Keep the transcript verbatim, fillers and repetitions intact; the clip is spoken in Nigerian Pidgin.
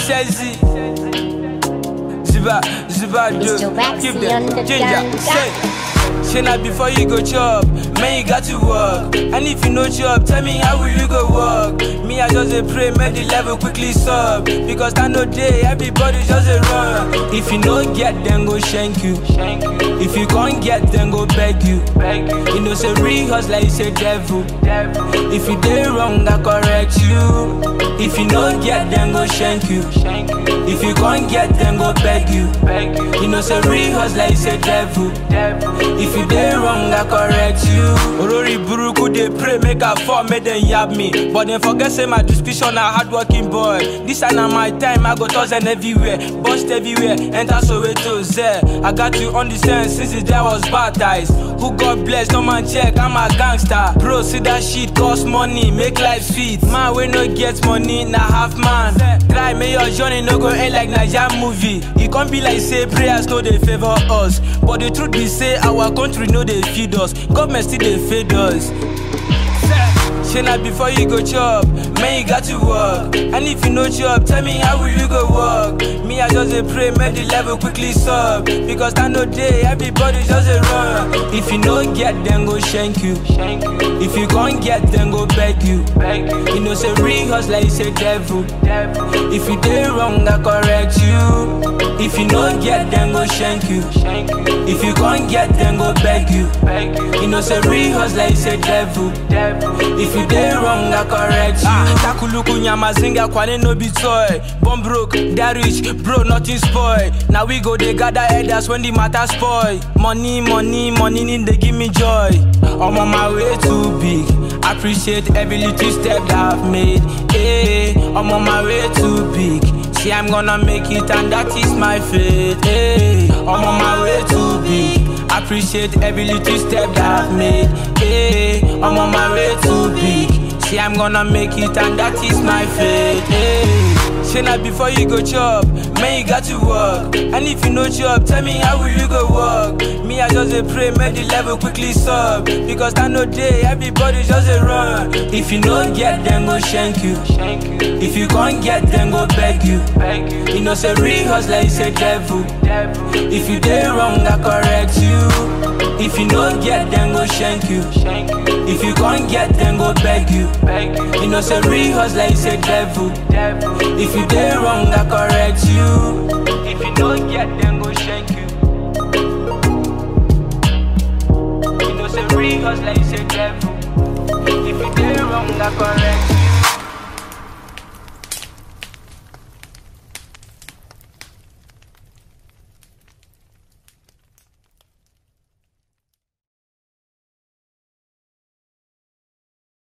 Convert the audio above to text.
Z. Zeebad, Zeebad, Joe Waxy give them on the ginger. gun. Say. Say now before you go chop, man you got to work. And if you no chop, tell me how will you go work? Me I just a pray, make the level quickly sub. Because I know day, everybody just a run. If you no get, then go shank you. If you can't get, then go beg you. You know say real hustle like say devil. If you did wrong, I correct you. If you no get, then go shank you. If you can't get, then go beg you. You know say real hustle like say devil. If you did wrong, I correct you. Orori buruku they pray, make a fall, make them yab me. But then forget say my description a hardworking boy. This ain't my time, I go thousand everywhere, bust everywhere, enter Soweto Zeh. I got you on the sense since the day I was baptized. Who God bless, no man check, I'm a gangster. Bro, see that shit cost money, make life sweet. Man, we no get money, na half man. Try may your journey no go end like Naija movie. It can't be like say prayers no they favor us. But the truth be say our country no they feed us. Government still they feed us. Say now before you go chop, man you got to work. And if you no chop, tell me how will you go work? Me I just a pray, make the level quickly sub. Because I know day, everybody just a run. If you no get, then go shank you. If you can't get, then go beg you. You know say real hustle like say devil. If you did wrong, I correct you. If you no get, then go shank you. If you can't get, then go beg you. You know say real hustle like say devil. If you did wrong, I correct you. Ah, Takuluku nyamazinga kwane no be toy. Bomb broke, that rich, bro nothing spoil. Now we go they gather headers when the matter spoil. Money, money, money need they give me joy. I'm on my way too big. Appreciate every little step that I've made. Hey, I'm on my way too big. See I'm gonna make it and that is my fate. Hey, I'm on my way too big. Appreciate every little step that I've made. Hey, I'm on my way too big. See I'm gonna make it and that is my fate. Hey. Say now before you go chop, man you got to work. And if you no chop, tell me how will you go work? Me I just a pray, make the level quickly sub. Because I know day, everybody just a run. If you no get, then go shank you. If you can't get, then go beg you. You know say real hustle like say devil. If you did wrong, I correct you. If you no get, then go shank you. If you can't get, then go beg you. You know say real hustle like say devil. If you did wrong, I correct you. If you no get, then go shank you. You know say real hustle like say devil. If you did wrong, I correct you.